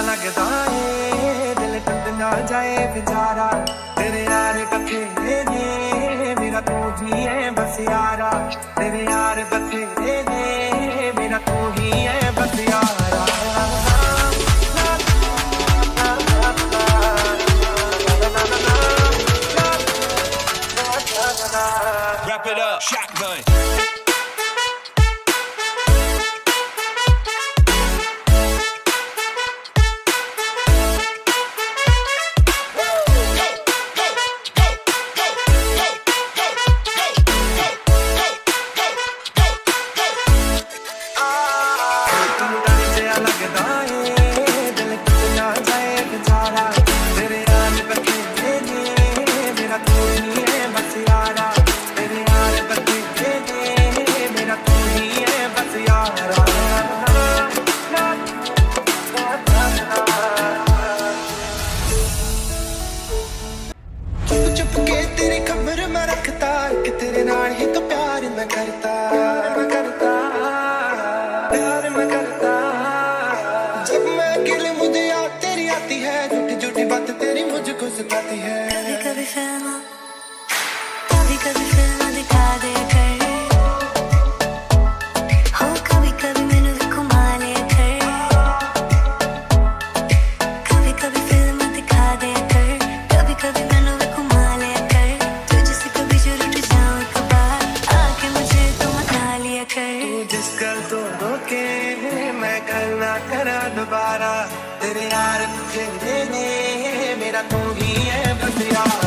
लगदा है दिल टूट ना जाए बेचारा, तेरे यार बथेरे ने मेरा तू ही है बस यारा, तेरे यार बथेरे ने मेरा तू ही है बस यारा। Wrap it up, shotgun. तेरे नाल ही तो प्यार मैं करता, प्यार मैं करता। जब मैं अकेले मुझे याद तेरी आती है, झूठी झूठी बात तेरी मुझको सताती है। कभी कभी फिल्म, कभी कभी फिल्म दिखा दे कर, हो कभी कभी मैनू भी घुमा ले कर, कभी कभी फिल्म दिखा दे कर, कभी कभी मैनू भी घुमा ले कर, तुझसे कभी जरूर जाऊं एक बार, आके मुझे तू मना लिया कर। तू जिस कर तो रोके मैं करना करा दोबारा, तेरे यार तुझे देने मेरा तू ही है बस यार।